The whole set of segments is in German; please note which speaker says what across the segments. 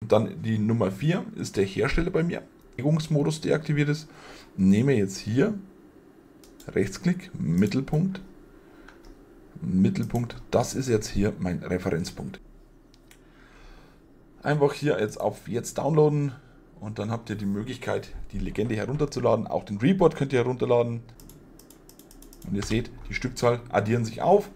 Speaker 1: Dann die Nummer 4 ist der Hersteller bei mir. Bewegungsmodus deaktiviert ist. Nehme jetzt hier Rechtsklick, Mittelpunkt. Mittelpunkt, das ist jetzt hier mein Referenzpunkt. Einfach hier jetzt auf Jetzt downloaden und dann habt ihr die Möglichkeit, die Legende herunterzuladen. Auch den Report könnt ihr herunterladen. Und ihr seht, die Stückzahl addieren sich auf.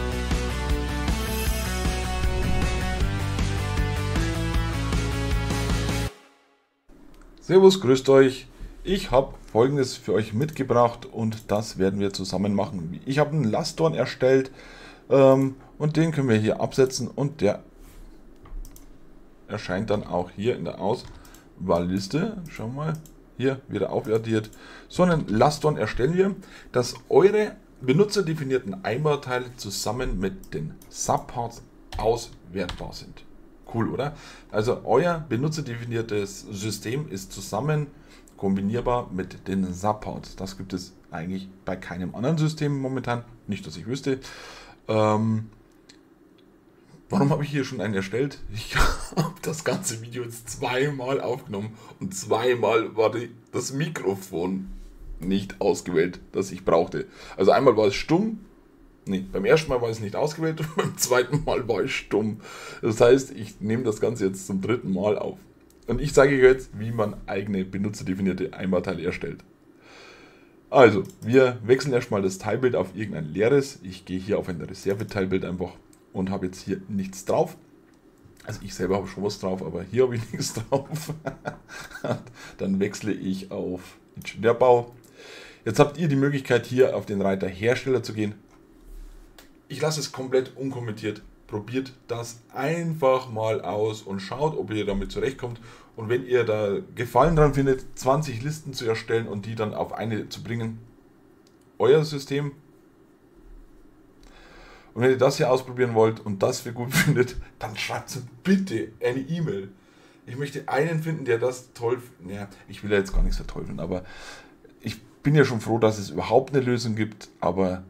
Speaker 1: Servus, grüßt euch. Ich habe Folgendes für euch mitgebracht und das werden wir zusammen machen. Ich habe einen Lastdorn erstellt und den können wir hier absetzen und der erscheint dann auch hier in der Auswahlliste. Schauen wir mal, hier wieder aufaddiert. So einen Lastdorn erstellen wir, dass eure benutzerdefinierten Einbauteile zusammen mit den Subparts auswertbar sind. Cool, oder? Also euer benutzerdefiniertes System ist zusammen kombinierbar mit den Subparts. Das gibt es eigentlich bei keinem anderen System momentan, nicht dass ich wüsste. Warum habe ich hier schon einen erstellt? Ich habe das ganze Video jetzt zweimal aufgenommen und zweimal war das Mikrofon nicht ausgewählt, das ich brauchte. Also einmal war es stumm, beim ersten Mal war es nicht ausgewählt und beim zweiten Mal war es stumm. Das heißt, ich nehme das Ganze jetzt zum dritten Mal auf. Und ich zeige euch jetzt, wie man eigene benutzerdefinierte Einbauteile erstellt. Also, wir wechseln erstmal das Teilbild auf irgendein leeres. Ich gehe hier auf ein Reserveteilbild einfach und habe jetzt hier nichts drauf. Also ich selber habe schon was drauf, aber hier habe ich nichts drauf. Dann wechsle ich auf Ingenieurbau. Jetzt habt ihr die Möglichkeit, hier auf den Reiter Hersteller zu gehen. Ich lasse es komplett unkommentiert. Probiert das einfach mal aus und schaut, ob ihr damit zurechtkommt. Und wenn ihr da Gefallen dran findet, 20 Listen zu erstellen und die dann auf eine zu bringen, euer System. Und wenn ihr das hier ausprobieren wollt und das für gut findet, dann schreibt bitte eine E-Mail. Ich möchte einen finden, der das toll findet. Ja, ich will ja jetzt gar nichts verteufeln, aber ich bin ja schon froh, dass es überhaupt eine Lösung gibt, aber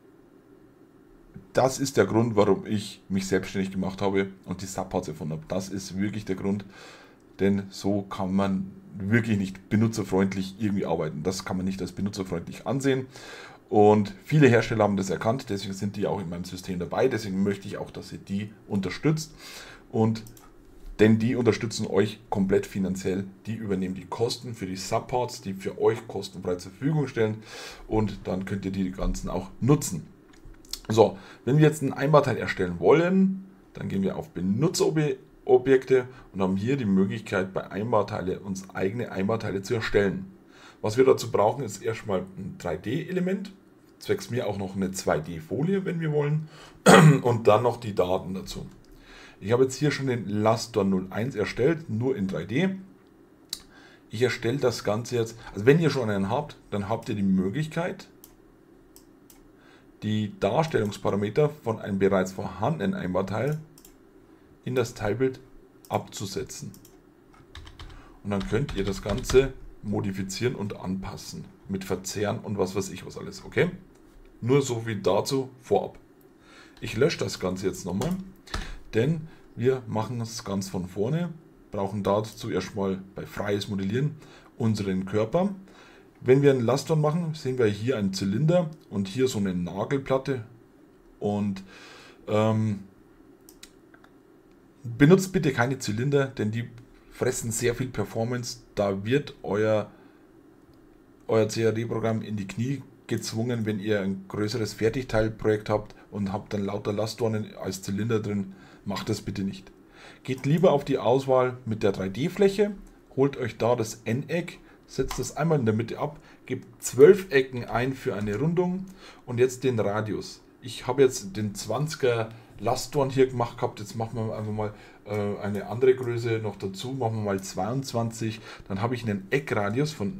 Speaker 1: das ist der Grund, warum ich mich selbstständig gemacht habe und die Subparts erfunden habe. Das ist wirklich der Grund, denn so kann man wirklich nicht benutzerfreundlich irgendwie arbeiten. Das kann man nicht als benutzerfreundlich ansehen. Und viele Hersteller haben das erkannt, deswegen sind die auch in meinem System dabei. Deswegen möchte ich auch, dass ihr die unterstützt. Denn die unterstützen euch komplett finanziell. Die übernehmen die Kosten für die Subparts, die für euch kostenfrei zur Verfügung stellen. Und dann könnt ihr die ganzen auch nutzen. So, wenn wir jetzt ein Einbauteil erstellen wollen, dann gehen wir auf Benutzerobjekte und haben hier die Möglichkeit, bei Einbauteile uns eigene Einbauteile zu erstellen. Was wir dazu brauchen, ist erstmal ein 3D-Element, zwecks mir auch noch eine 2D-Folie, wenn wir wollen, und dann noch die Daten dazu. Ich habe jetzt hier schon den Lastdorn 01 erstellt, nur in 3D. Ich erstelle das Ganze jetzt, also wenn ihr schon einen habt, dann habt ihr die Möglichkeit, die Darstellungsparameter von einem bereits vorhandenen Einbauteil in das Teilbild abzusetzen. Und dann könnt ihr das Ganze modifizieren und anpassen. Mit Verzehren und was weiß ich was alles. Okay? Nur so viel dazu vorab. Ich lösche das Ganze jetzt nochmal, denn wir machen das ganz von vorne. Brauchen dazu erstmal bei freies Modellieren unseren Körper. Wenn wir einen Lastdorn machen, sehen wir hier einen Zylinder und hier so eine Nagelplatte. Und benutzt bitte keine Zylinder, denn die fressen sehr viel Performance. Da wird euer CAD-Programm in die Knie gezwungen, wenn ihr ein größeres Fertigteilprojekt habt und habt dann lauter Lastdornen als Zylinder drin. Macht das bitte nicht. Geht lieber auf die Auswahl mit der 3D-Fläche, holt euch da das N-Eck, setzt das einmal in der Mitte ab, gebt 12 Ecken ein für eine Rundung und jetzt den Radius. Ich habe jetzt den 20er Lastdorn hier gemacht gehabt, jetzt machen wir einfach mal eine andere Größe noch dazu, machen wir mal 22, dann habe ich einen Eckradius von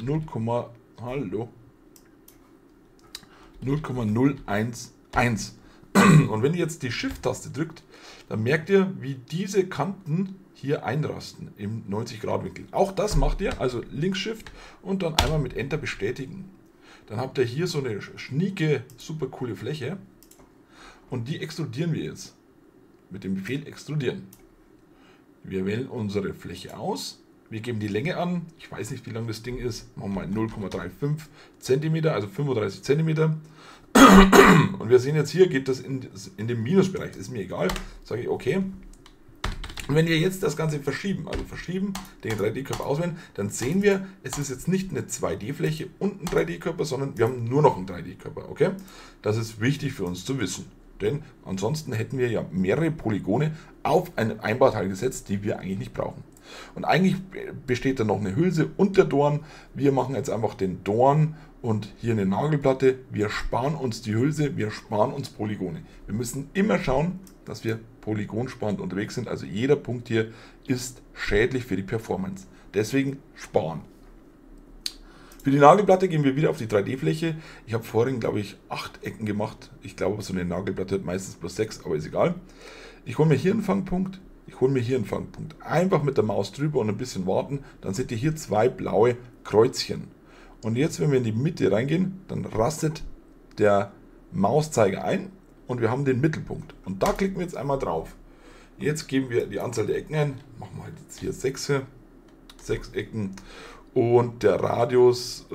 Speaker 1: 0,011. Und wenn ihr jetzt die Shift-Taste drückt, dann merkt ihr, wie diese Kanten hier einrasten im 90-Grad-Winkel. Auch das macht ihr, also Links-Shift und dann einmal mit Enter bestätigen. Dann habt ihr hier so eine schnieke, super coole Fläche und die extrudieren wir jetzt mit dem Befehl extrudieren. Wir wählen unsere Fläche aus. Wir geben die Länge an. Ich weiß nicht, wie lang das Ding ist. Machen wir mal 0,35 cm, also 35 cm. Und wir sehen jetzt hier, geht das in den Minusbereich. Ist mir egal. Sage ich okay. Und wenn wir jetzt das Ganze verschieben, also verschieben, den 3D-Körper auswählen, dann sehen wir, es ist jetzt nicht eine 2D-Fläche und ein 3D-Körper, sondern wir haben nur noch einen 3D-Körper. Okay? Das ist wichtig für uns zu wissen. Denn ansonsten hätten wir ja mehrere Polygone auf ein Einbauteil gesetzt, die wir eigentlich nicht brauchen. Und eigentlich besteht da noch eine Hülse und der Dorn. Wir machen jetzt einfach den Dorn und hier eine Nagelplatte. Wir sparen uns die Hülse, wir sparen uns Polygone. Wir müssen immer schauen, dass wir polygonsparend unterwegs sind. Also jeder Punkt hier ist schädlich für die Performance. Deswegen sparen. Für die Nagelplatte gehen wir wieder auf die 3D-Fläche. Ich habe vorhin, glaube ich, 8 Ecken gemacht. Ich glaube, so eine Nagelplatte hat meistens bloß 6, aber ist egal. Ich hole mir hier einen Fangpunkt. Ich hole mir hier einen Fangpunkt. Einfach mit der Maus drüber und ein bisschen warten. Dann seht ihr hier 2 blaue Kreuzchen. Und jetzt, wenn wir in die Mitte reingehen, dann rastet der Mauszeiger ein und wir haben den Mittelpunkt. Und da klicken wir jetzt einmal drauf. Jetzt geben wir die Anzahl der Ecken ein. Machen wir jetzt hier 6 Ecken. Und der Radius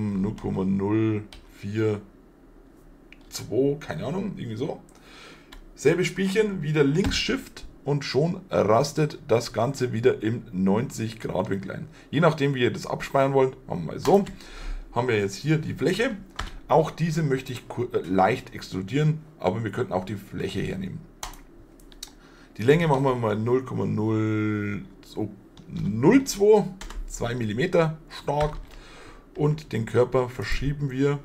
Speaker 1: 0,042, keine Ahnung, irgendwie so. Selbe Spielchen, wieder links Shift und schon rastet das Ganze wieder im 90 Grad Winkel ein. Je nachdem, wie ihr das abspeichern wollt, machen wir mal so. Haben wir jetzt hier die Fläche. Auch diese möchte ich leicht extrudieren, aber wir könnten auch die Fläche hernehmen. Die Länge machen wir mal 0,02, 2 mm stark, und den Körper verschieben wir.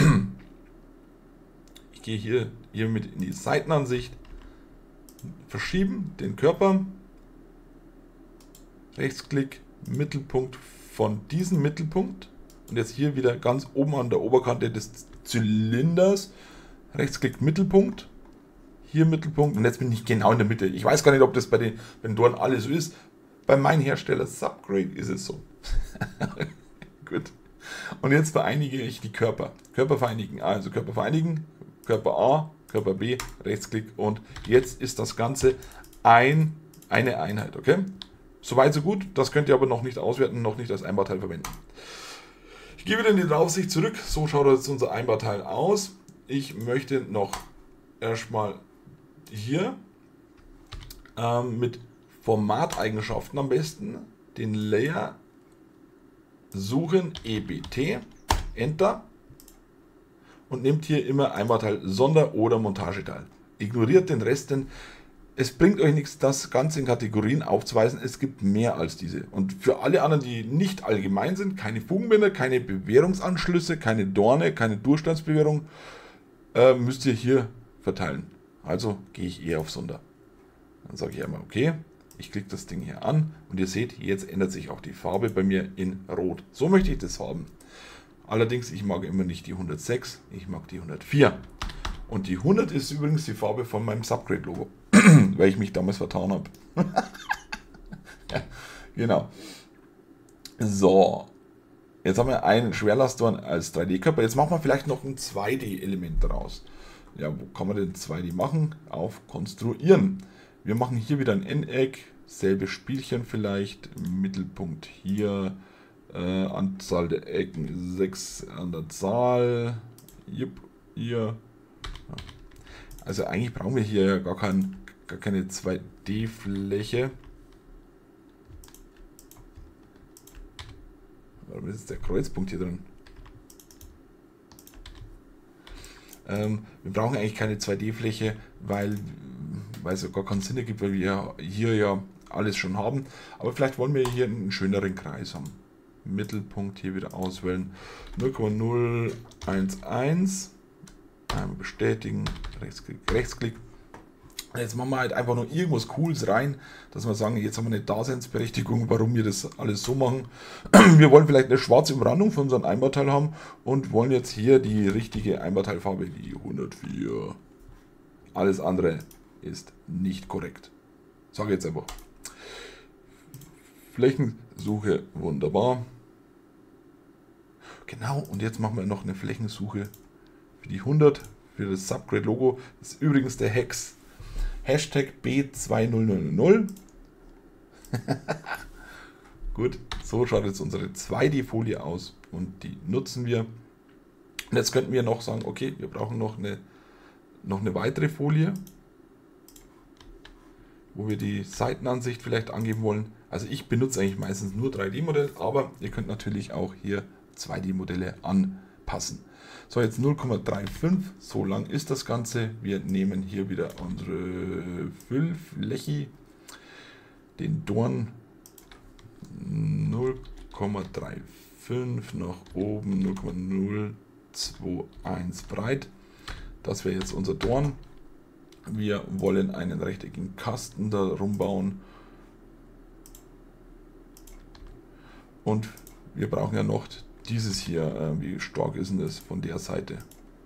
Speaker 1: Ich gehe hier mit in die Seitenansicht, verschieben den Körper, Rechtsklick, Mittelpunkt von diesem Mittelpunkt und jetzt hier wieder ganz oben an der Oberkante des Zylinders, Rechtsklick, Mittelpunkt, hier Mittelpunkt und jetzt bin ich genau in der Mitte. Ich weiß gar nicht, ob das bei den Dorn alles so ist. Bei meinem Hersteller Subgrade ist es so. Gut. Und jetzt vereinige ich die Körper. Körper vereinigen. Also Körper vereinigen, Körper A, Körper B, Rechtsklick und jetzt ist das Ganze eine Einheit. Okay? Soweit so gut. Das könnt ihr aber noch nicht auswerten, noch nicht als Einbauteil verwenden. Ich gehe wieder in die Draufsicht zurück. So schaut jetzt unser Einbauteil aus. Ich möchte noch erstmal hier mit Formateigenschaften am besten den Layer suchen, EBT, Enter, und nehmt hier immer Einbauteil Sonder- oder Montageteil. Ignoriert den Rest, denn es bringt euch nichts, das Ganze in Kategorien aufzuweisen. Es gibt mehr als diese. Und für alle anderen, die nicht allgemein sind, keine Fugenbinder, keine Bewehrungsanschlüsse, keine Dorne, keine Durchstandsbewehrung, müsst ihr hier verteilen. Also gehe ich eher auf Sonder. Dann sage ich einmal okay. Ich klicke das Ding hier an und ihr seht, jetzt ändert sich auch die Farbe bei mir in Rot. So möchte ich das haben. Allerdings, ich mag immer nicht die 106, ich mag die 104. Und die 100 ist übrigens die Farbe von meinem Subgrade-Logo, weil ich mich damals vertan habe. Ja, genau. So, jetzt haben wir einen Schwerlastdorn als 3D-Körper. Jetzt machen wir vielleicht noch ein 2D-Element daraus. Ja, wo kann man denn 2D machen? Auf Konstruieren. Wir machen hier wieder ein N-Eck, selbe Spielchen vielleicht, Mittelpunkt hier, Anzahl der Ecken 6 an der Zahl, jupp, hier. Also eigentlich brauchen wir hier ja gar keine 2D-Fläche. Warum ist jetzt der Kreuzpunkt hier drin? Wir brauchen eigentlich keine 2D-Fläche, weil es ja gar keinen Sinn ergibt, weil wir hier ja alles schon haben. Aber vielleicht wollen wir hier einen schöneren Kreis haben. Mittelpunkt hier wieder auswählen. 0,011. Einmal bestätigen. Rechtsklick. Jetzt machen wir halt einfach nur irgendwas Cooles rein, dass wir sagen, jetzt haben wir eine Daseinsberechtigung, warum wir das alles so machen. Wir wollen vielleicht eine schwarze Umrandung von unserem Einbauteil haben und wollen jetzt hier die richtige Einbauteilfarbe, die 104. Alles andere ist nicht korrekt. Sage jetzt einfach. Flächensuche, wunderbar. Genau, und jetzt machen wir noch eine Flächensuche für die 100, für das Subgrade-Logo. Das ist übrigens der Hex. Hashtag B2000. Gut, so schaut jetzt unsere 2D-Folie aus und die nutzen wir. Und jetzt könnten wir noch sagen, okay, wir brauchen noch eine weitere Folie, wo wir die Seitenansicht vielleicht angeben wollen. Also ich benutze eigentlich meistens nur 3D-Modell, aber ihr könnt natürlich auch hier 2D-Modelle anpassen. So, jetzt 0,35, so lang ist das Ganze. Wir nehmen hier wieder unsere Füllfläche, den Dorn 0,35 nach oben, 0,021 breit. Das wäre jetzt unser Dorn. Wir wollen einen rechteckigen Kasten darum bauen. Und wir brauchen ja noch dieses hier. Wie stark ist denn das von der Seite?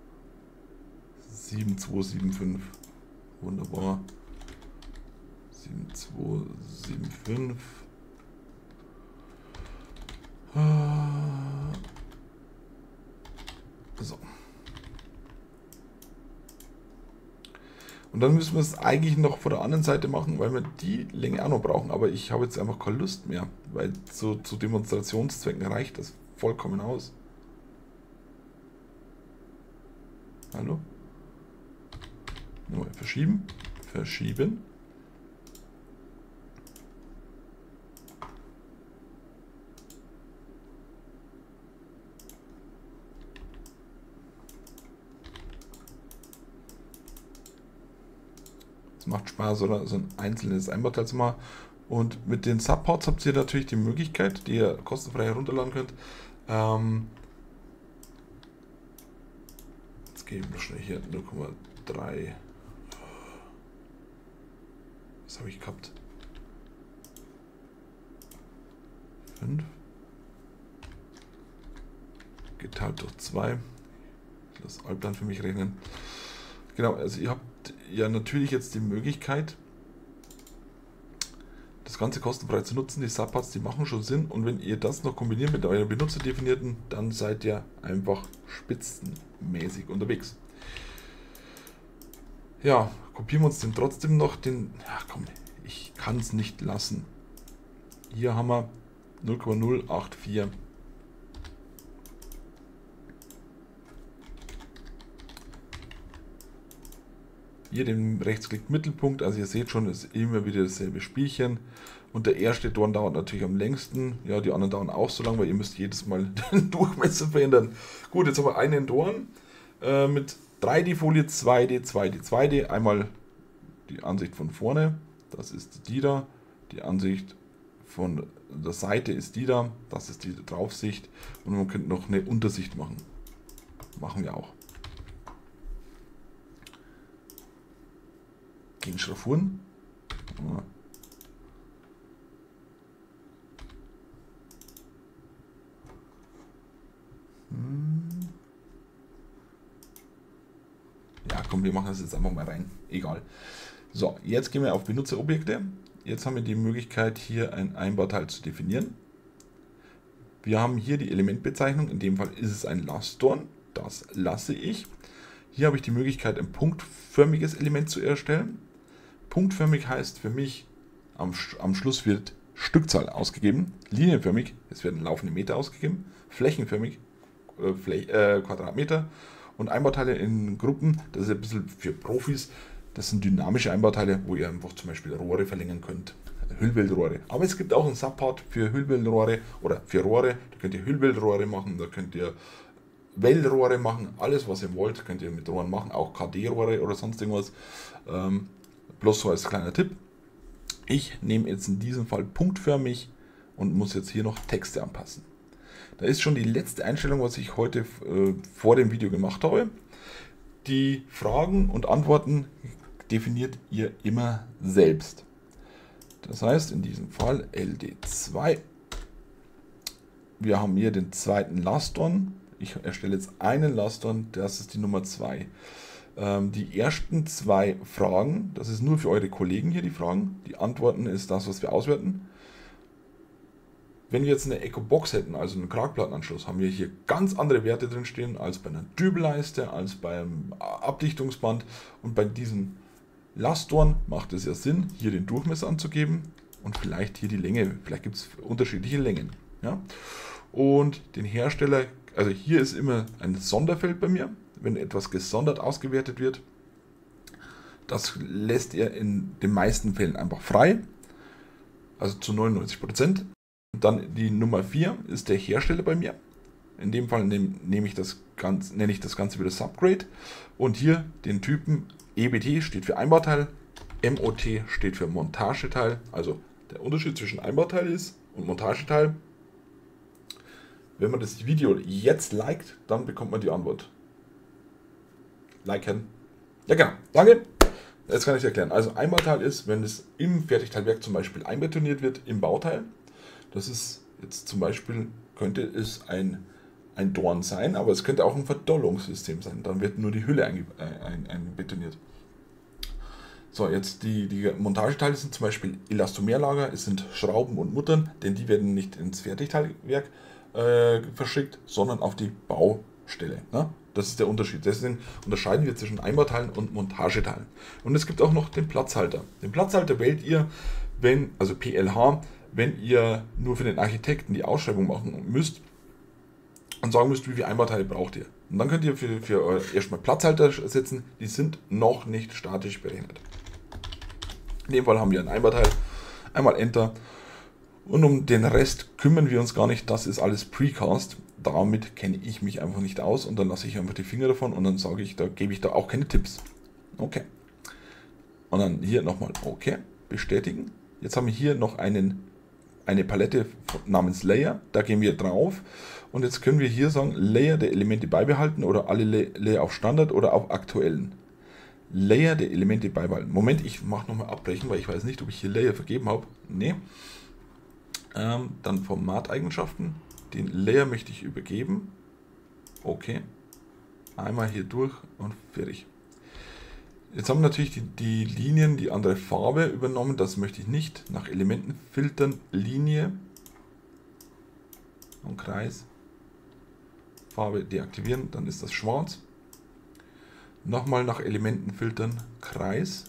Speaker 1: 7275. Wunderbar. 7275. So. Und dann müssen wir es eigentlich noch von der anderen Seite machen, weil wir die Länge auch noch brauchen. Aber ich habe jetzt einfach keine Lust mehr, weil zu Demonstrationszwecken reicht das vollkommen aus. Hallo? Nochmal verschieben. Verschieben. Macht Spaß, oder so ein einzelnes Einbauteil zu machen. Und mit den Subparts habt ihr natürlich die Möglichkeit, die ihr kostenfrei herunterladen könnt. Jetzt geben wir schnell hier 0,3. Was habe ich gehabt? 5 geteilt durch 2. Das Altplan für mich rechnen. Genau, also ihr habt ja natürlich jetzt die Möglichkeit, das Ganze kostenfrei zu nutzen. Die Subparts, die machen schon Sinn, und wenn ihr das noch kombiniert mit euren benutzerdefinierten, dann seid ihr einfach spitzenmäßig unterwegs. Ja, kopieren wir uns den trotzdem noch den, ja komm, ich kann es nicht lassen. Hier haben wir 0,084. Hier den Rechtsklick Mittelpunkt, also ihr seht schon, es ist immer wieder dasselbe Spielchen. Und der erste Dorn dauert natürlich am längsten. Ja, die anderen dauern auch so lang, weil ihr müsst jedes Mal den Durchmesser verändern. Gut, jetzt haben wir einen Dorn mit 3D-Folie, 2D, 2D, 2D. Einmal die Ansicht von vorne, das ist die da. Die Ansicht von der Seite ist die da, das ist die Draufsicht. Und man könnte noch eine Untersicht machen. Machen wir auch. Gegen Schraffuren. Ja, komm, wir machen das jetzt einfach mal rein. Egal. So, jetzt gehen wir auf Benutzerobjekte. Jetzt haben wir die Möglichkeit, hier ein Einbauteil zu definieren. Wir haben hier die Elementbezeichnung. In dem Fall ist es ein Lastdorn. Das lasse ich. Hier habe ich die Möglichkeit, ein punktförmiges Element zu erstellen. Punktförmig heißt für mich, am Schluss wird Stückzahl ausgegeben. Linienförmig, es werden laufende Meter ausgegeben. Flächenförmig, Quadratmeter. Und Einbauteile in Gruppen, das ist ein bisschen für Profis. Das sind dynamische Einbauteile, wo ihr einfach zum Beispiel Rohre verlängern könnt. Hüllbildrohre. Aber es gibt auch einen Subpart für Hüllbildrohre oder für Rohre. Da könnt ihr Hüllbildrohre machen, da könnt ihr Wellrohre machen. Alles, was ihr wollt, könnt ihr mit Rohren machen. Auch KD-Rohre oder sonst irgendwas. Bloß so als kleiner Tipp. Ich nehme jetzt in diesem Fall punktförmig und muss jetzt hier noch Texte anpassen. Da ist schon die letzte Einstellung, was ich heute vor dem Video gemacht habe. Die Fragen und Antworten definiert ihr immer selbst. Das heißt, in diesem Fall LD2. Wir haben hier den zweiten Lastdorn. Ich erstelle jetzt einen Lastdorn, das ist die Nummer 2. Die ersten 2 Fragen, das ist nur für eure Kollegen hier die Fragen. Die Antworten ist das, was wir auswerten. Wenn wir jetzt eine Echo-Box hätten, also einen Kragplattenanschluss, haben wir hier ganz andere Werte drin stehen als bei einer Dübelleiste, als beim Abdichtungsband. Und bei diesem Lastdorn macht es ja Sinn, hier den Durchmesser anzugeben. und vielleicht hier die Länge. Vielleicht gibt es unterschiedliche Längen. Ja? Und den Hersteller, also hier ist immer ein Sonderfeld bei mir, wenn etwas gesondert ausgewertet wird. Das lässt er in den meisten Fällen einfach frei, also zu 99%. Dann die Nummer 4 ist der Hersteller bei mir. In dem Fall nenne ich das Ganze wieder Subgrade. Und hier den Typen EBT steht für Einbauteil, MOT steht für Montageteil. Also der Unterschied zwischen Einbauteil und Montageteil. Wenn man das Video jetzt liked, dann bekommt man die Antwort. Liken. Ja genau, danke. Jetzt kann ich es erklären. Also Einbauteil ist, wenn es im Fertigteilwerk zum Beispiel einbetoniert wird im Bauteil. Das ist jetzt zum Beispiel, könnte es ein Dorn sein, aber es könnte auch ein Verdollungssystem sein. Dann wird nur die Hülle einbetoniert. So, jetzt die Montageteile sind zum Beispiel Elastomerlager, es sind Schrauben und Muttern, denn die werden nicht ins Fertigteilwerk verschickt, sondern auf die Baustelle. Ne? Das ist der Unterschied. Deswegen unterscheiden wir zwischen Einbauteilen und Montageteilen. Und es gibt auch noch den Platzhalter. Den Platzhalter wählt ihr, also PLH, wenn ihr nur für den Architekten die Ausschreibung machen müsst und sagen müsst, wie viele Einbauteile braucht ihr. Und dann könnt ihr für erstmal Platzhalter setzen, die sind noch nicht statisch berechnet. In dem Fall haben wir ein Einbauteil, einmal Enter. Und um den Rest kümmern wir uns gar nicht, das ist alles Precast. Damit kenne ich mich einfach nicht aus und dann lasse ich einfach die Finger davon und dann sage ich, da gebe ich da auch keine Tipps. Okay. Und dann hier nochmal OK, bestätigen. Jetzt haben wir hier noch eine Palette namens Layer, da gehen wir drauf und jetzt können wir hier sagen, Layer der Elemente beibehalten oder alle Layer auf Standard oder auf aktuellen. Layer der Elemente beibehalten. Moment, ich mache nochmal abbrechen, weil ich weiß nicht, ob ich hier Layer vergeben habe. Nee. Dann Formateigenschaften. Den Layer möchte ich übergeben. Okay. Einmal hier durch und fertig. Jetzt haben wir natürlich die Linien, die andere Farbe übernommen. Das möchte ich nicht. Nach Elementen filtern, Linie und Kreis. Farbe deaktivieren, dann ist das schwarz. Nochmal nach Elementen filtern, Kreis.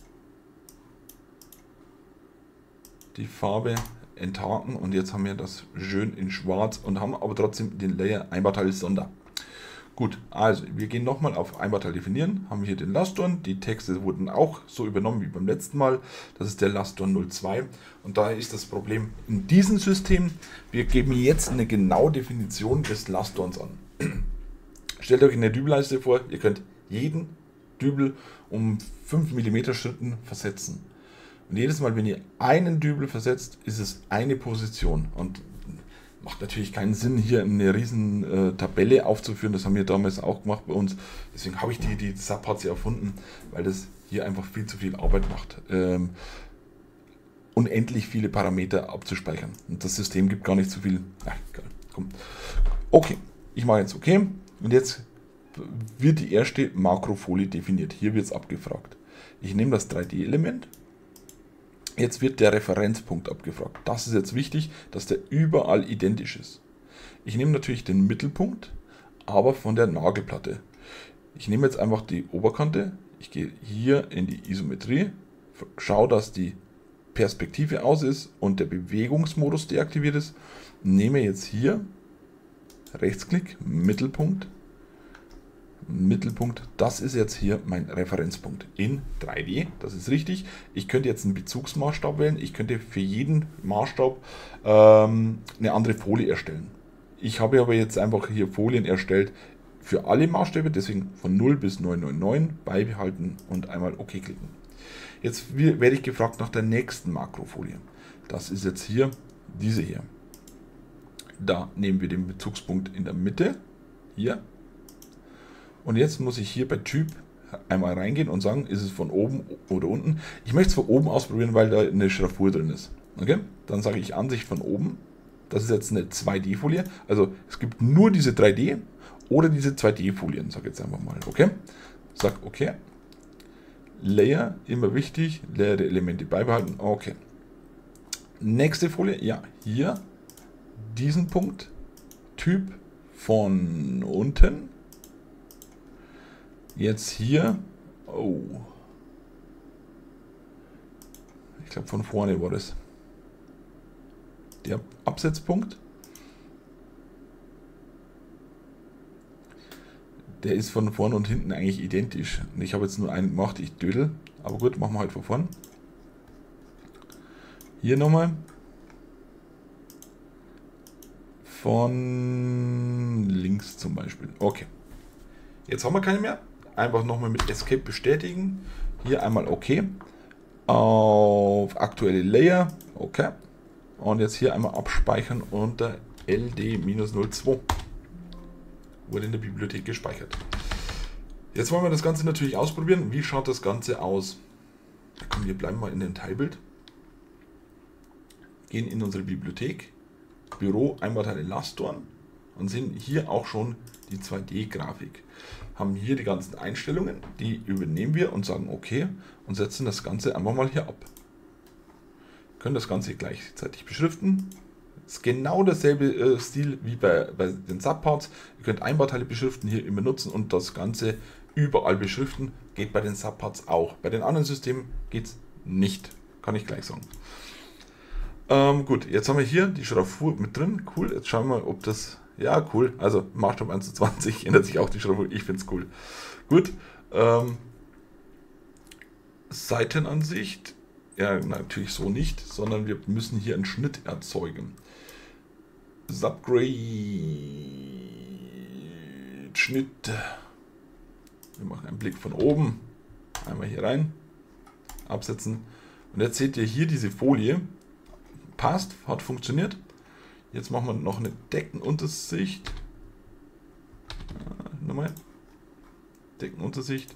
Speaker 1: Die Farbe enthaken und jetzt haben wir das schön in schwarz und haben aber trotzdem den Layer Einbauteil Sonder. Gut, also wir gehen nochmal auf Einbauteil definieren, haben hier den Lastorn, die Texte wurden auch so übernommen wie beim letzten Mal, das ist der Lastorn 02 und daher ist das Problem in diesem System, wir geben jetzt eine genaue Definition des Lastorns an. Stellt euch eine Dübelleiste vor, ihr könnt jeden Dübel um 5 mm Schritten versetzen. Und jedes Mal, wenn ihr einen Dübel versetzt, ist es eine Position. Und macht natürlich keinen Sinn, hier eine riesen Tabelle aufzuführen. Das haben wir damals auch gemacht bei uns. Deswegen habe ich die Subparts hier erfunden, weil das hier einfach viel zu viel Arbeit macht. Unendlich viele Parameter abzuspeichern. Und das System gibt gar nicht so viel. Ach, egal. Komm. Okay, ich mache jetzt OK. Und jetzt wird die erste Makrofolie definiert. Hier wird es abgefragt. Ich nehme das 3D-Element. Jetzt wird der Referenzpunkt abgefragt. Das ist jetzt wichtig, dass der überall identisch ist. Ich nehme natürlich den Mittelpunkt, aber von der Nagelplatte. Ich nehme jetzt einfach die Oberkante. Ich gehe hier in die Isometrie, schaue, dass die Perspektive aus ist und der Bewegungsmodus deaktiviert ist. Nehme jetzt hier Rechtsklick, Mittelpunkt, das ist jetzt hier mein Referenzpunkt in 3D, das ist richtig. Ich könnte jetzt einen Bezugsmaßstab wählen, ich könnte für jeden Maßstab eine andere Folie erstellen. Ich habe aber jetzt einfach hier Folien erstellt für alle Maßstäbe, deswegen von 0 bis 999 beibehalten und einmal OK klicken. Jetzt werde ich gefragt nach der nächsten Makrofolie. Das ist jetzt hier diese hier. Da nehmen wir den Bezugspunkt in der Mitte, hier. Und jetzt muss ich hier bei Typ einmal reingehen und sagen, ist es von oben oder unten. Ich möchte es von oben ausprobieren, weil da eine Schraffur drin ist. Okay? Dann sage ich Ansicht von oben. Das ist jetzt eine 2D-Folie. Also es gibt nur diese 3D oder diese 2D-Folien, sage ich jetzt einfach mal. Okay? Sag OK. Layer, immer wichtig. Layer der Elemente beibehalten. Okay. Nächste Folie. Ja, hier diesen Punkt. Typ von unten. Jetzt hier, oh, ich glaube von vorne war das. der Absetzpunkt. Der ist von vorn und hinten eigentlich identisch. Ich habe jetzt nur einen gemacht, ich dödel. Aber gut, machen wir halt von vorn. Hier nochmal. Von links zum Beispiel. Okay. Jetzt haben wir keine mehr. Einfach nochmal mit Escape bestätigen. Hier einmal OK. Auf aktuelle Layer. Okay. Und jetzt hier einmal abspeichern unter LD-02. Wurde in der Bibliothek gespeichert. Jetzt wollen wir das Ganze natürlich ausprobieren. Wie schaut das Ganze aus? Komm, wir bleiben mal in dem Teilbild. Gehen in unsere Bibliothek. Büro, Einbauteile Lastorn. Und sehen hier auch schon die 2D-Grafik. Haben hier die ganzen Einstellungen. Die übernehmen wir und sagen OK. Und setzen das Ganze einfach mal hier ab. Können das Ganze gleichzeitig beschriften. Ist genau derselbe Stil wie bei den Subparts. Ihr könnt Einbauteile beschriften, hier immer nutzen und das Ganze überall beschriften. Geht bei den Subparts auch. Bei den anderen Systemen geht es nicht. Kann ich gleich sagen. Gut, jetzt haben wir hier die Schraffur mit drin. Cool, jetzt schauen wir mal, ob das... Ja, cool. Also Maßstab 1:20 ändert sich auch die Schraffur. Ich finde es cool. Gut. Seitenansicht. Ja, natürlich so nicht, sondern wir müssen hier einen Schnitt erzeugen. Subgrade Schnitt. Wir machen einen Blick von oben. Einmal hier rein. Absetzen. Und jetzt seht ihr hier diese Folie. Passt, hat funktioniert. Jetzt machen wir noch eine Deckenuntersicht. Nochmal. Deckenuntersicht.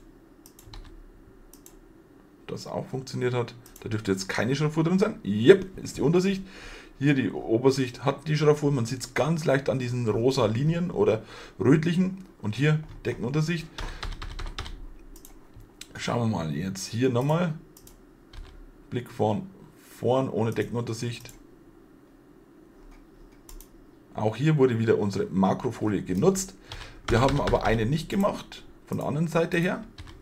Speaker 1: Das auch funktioniert hat. Da dürfte jetzt keine Schraffur drin sein. Yep, ist die Untersicht. Hier die Obersicht hat die Schraffur. Man sieht es ganz leicht an diesen rosa Linien oder rötlichen. Und hier Deckenuntersicht. Schauen wir mal jetzt hier nochmal. Blick vorn ohne Deckenuntersicht. Auch hier wurde wieder unsere Makrofolie genutzt. Wir haben aber eine nicht gemacht, von der anderen Seite her.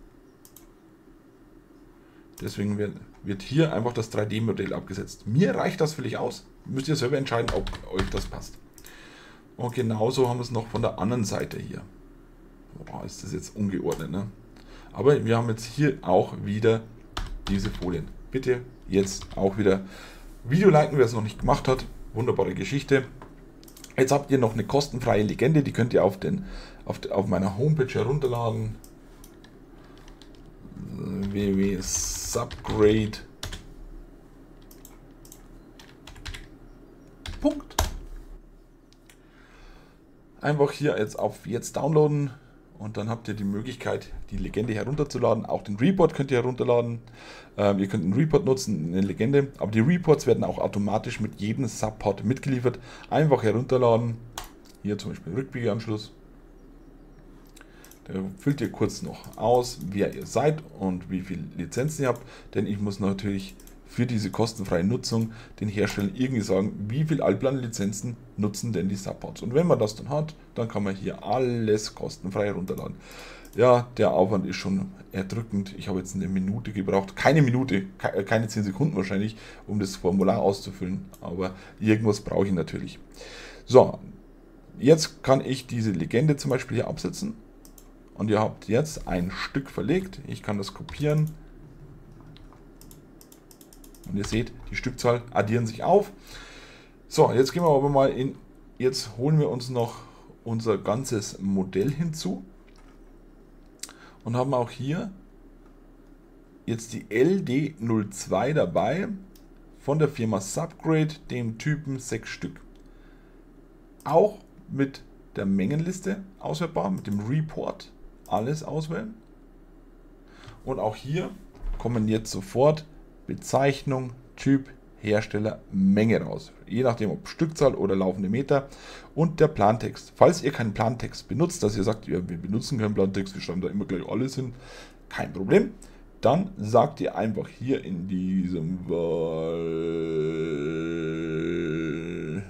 Speaker 1: Deswegen wird hier einfach das 3D-Modell abgesetzt. Mir reicht das völlig aus. Müsst ihr selber entscheiden, ob euch das passt. Und genauso haben wir es noch von der anderen Seite hier. Boah, ist das jetzt ungeordnet, ne? Aber wir haben jetzt hier auch wieder diese Folien. Bitte jetzt auch wieder Video liken, wer es noch nicht gemacht hat. Wunderbare Geschichte. Jetzt habt ihr noch eine kostenfreie Legende, die könnt ihr auf meiner Homepage herunterladen. www.subgrade. Einfach hier jetzt auf jetzt downloaden und dann habt ihr die Möglichkeit, die Legende herunterzuladen. Auch den Report könnt ihr herunterladen. Ihr könnt einen Report nutzen, eine Legende, aber die Reports werden auch automatisch mit jedem Subpart mitgeliefert. Einfach herunterladen. Hier zum Beispiel Rückbiegeanschluss. Da füllt ihr kurz noch aus, wer ihr seid und wie viele Lizenzen ihr habt, denn ich muss natürlich für diese kostenfreie Nutzung den Herstellern irgendwie sagen, wie viele Altplan-Lizenzen nutzen denn die Subparts. Und wenn man das dann hat, dann kann man hier alles kostenfrei herunterladen. Ja, der Aufwand ist schon erdrückend. Ich habe jetzt eine Minute gebraucht, keine Minute, keine 10 Sekunden wahrscheinlich, um das Formular auszufüllen, aber irgendwas brauche ich natürlich. So, jetzt kann ich diese Legende zum Beispiel hier absetzen und ihr habt jetzt ein Stück verlegt. Ich kann das kopieren. Und ihr seht, die Stückzahl addieren sich auf. So, jetzt gehen wir aber mal in, jetzt holen wir uns noch unser ganzes Modell hinzu. Und haben auch hier jetzt die LD02 dabei von der Firma Subgrade, dem Typen 6 Stück. Auch mit der Mengenliste auswählbar, mit dem Report alles auswählen. Und auch hier kommen jetzt sofort Bezeichnung, Typ, Hersteller, Menge raus. Je nachdem ob Stückzahl oder laufende Meter. Und der Plantext. Falls ihr keinen Plantext benutzt, dass ihr sagt, ja, wir benutzen keinen Plantext, wir schreiben da immer gleich alles hin, kein Problem. Dann sagt ihr einfach hier in diesem Fall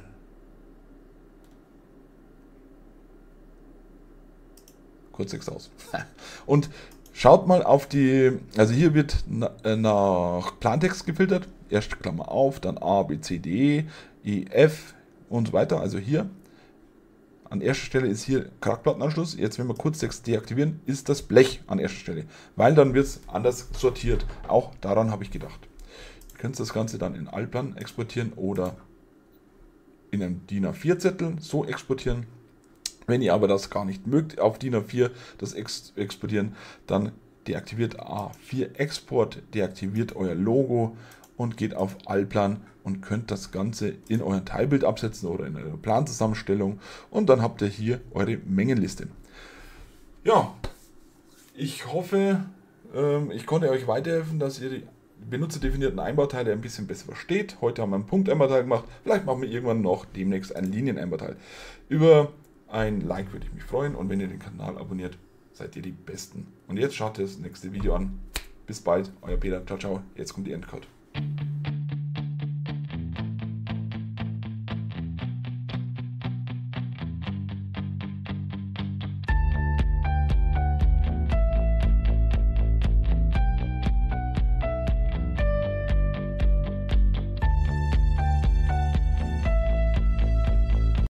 Speaker 1: Kurztext aus. Und schaut mal auf die, also hier wird nach Plantext gefiltert. Erst Klammer auf, dann A, B, C, D, E. EF und so weiter. Also hier an erster Stelle ist hier Kraftplattenanschluss. Jetzt, wenn wir Kurztext deaktivieren, ist das Blech an erster Stelle, weil dann wird es anders sortiert. Auch daran habe ich gedacht. Ihr könnt das Ganze dann in Altplan exportieren oder in einem DIN A4-Zettel so exportieren. Wenn ihr aber das gar nicht mögt, auf DIN A4 das exportieren, dann deaktiviert A4 Export, deaktiviert euer Logo und geht auf Altplan und könnt das Ganze in euer Teilbild absetzen oder in eure Planzusammenstellung und dann habt ihr hier eure Mengenliste. Ja, ich hoffe, ich konnte euch weiterhelfen, dass ihr die benutzerdefinierten Einbauteile ein bisschen besser versteht. Heute haben wir einen Punkteinbauteil gemacht, vielleicht machen wir irgendwann noch demnächst einen Linieneinbauteil. Über ein Like würde ich mich freuen und wenn ihr den Kanal abonniert, seid ihr die Besten. Und jetzt schaut ihr das nächste Video an. Bis bald, euer Peter. Ciao, ciao. Jetzt kommt die Endcode.